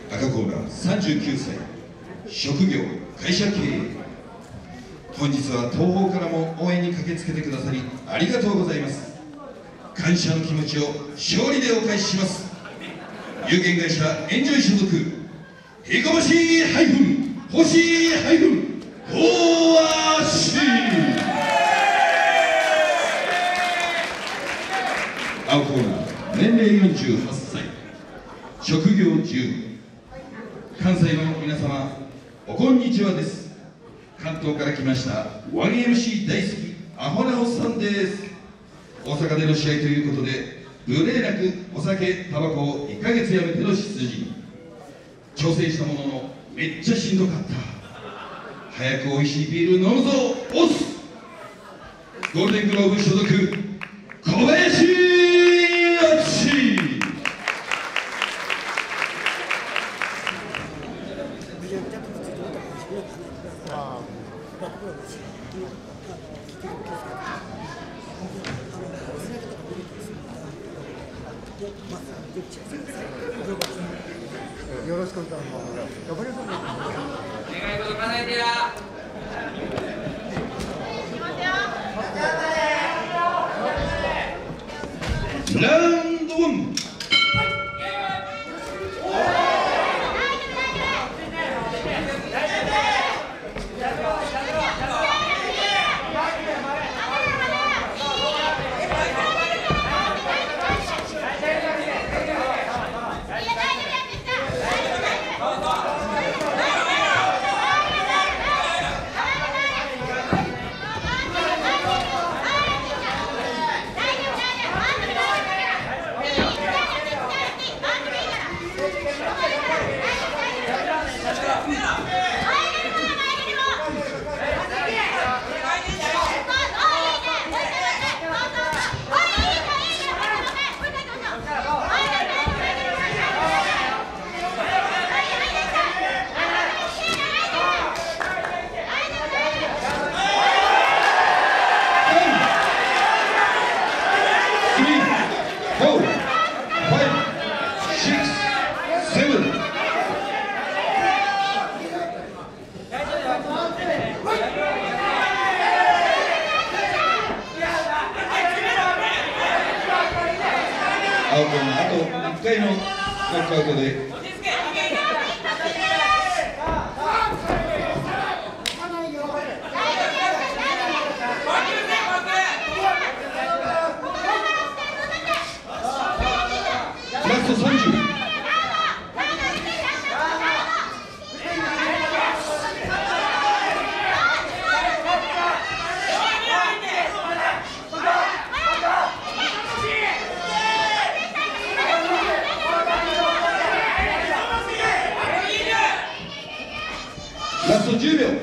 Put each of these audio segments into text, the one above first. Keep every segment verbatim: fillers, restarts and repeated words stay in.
赤コーナーさんじゅうきゅうさい、職業会社経営。本日は東方からも応援に駆けつけてくださりありがとうございます。感謝の気持ちを勝利でお返しします。有限会社エンジョイ所属へこましハイフン星ハイフン大足。青コーナー年齢よんじゅうはっさい、職業自由。関西の皆様おこんにちはです。関東から来ました ワンエムシー 大好きアホなおっさんです。大阪での試合ということで無礼なくお酒タバコをいっかげつやめての出陣。挑戦したもののめっちゃしんどかった。早くおいしいビール飲むぞオス。ゴールデングローブ所属小林敦。 よろしくお願いします。頑張りましょう。 願い事叶えてや。 ラウンドワン。青コーナーあといっかいのノックアウトでラストさんじゅう。ラストじゅうびょう。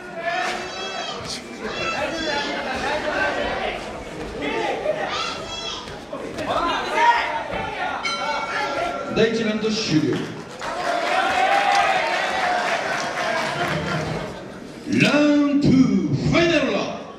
だいいちラウンド終了。ラウンドツーファイナルラウンド。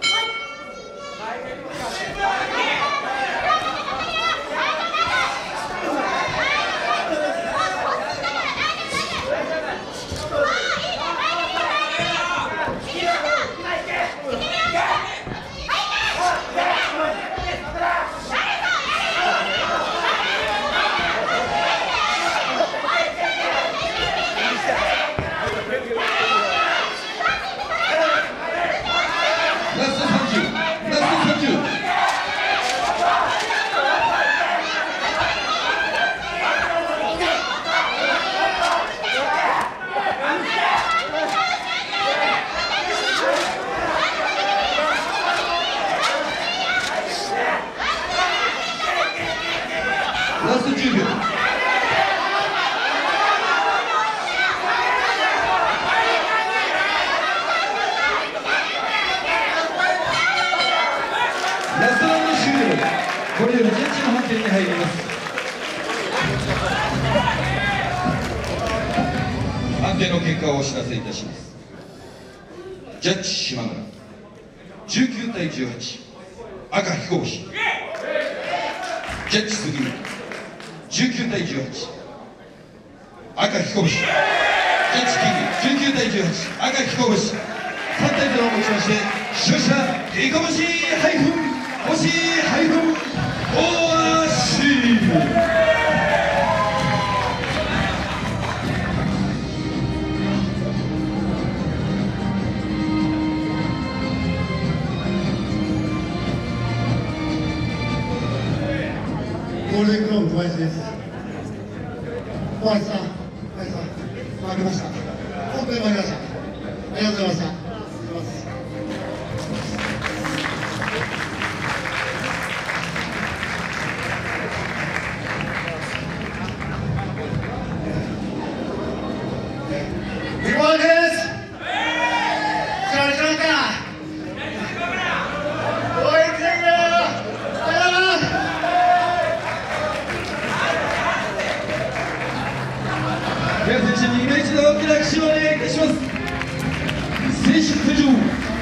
ラストじゅうびょう。ラストラウンド終了。これよりジャッジの判定に入ります。判定の結果をお知らせいたします。ジャッジ島村じゅうきゅうたいじゅうはち、赤彦星。ジャッジ杉浦じゅうきゅうたいじゅうはち、 赤彦星、ジャッジキングじゅうきゅうたいじゅうはち、赤彦星、さんたいゼロをもちまして勝者彦星ハイフン星ハイフン大足。 ゴールデンクローブ小林です。小林さん、小林さん、負けました。本当に負けました。ありがとうございました。日本です。知られてなかった。応援来てくれよ。 では選手に今一度大きな拍手をお願いいたします。選手登場。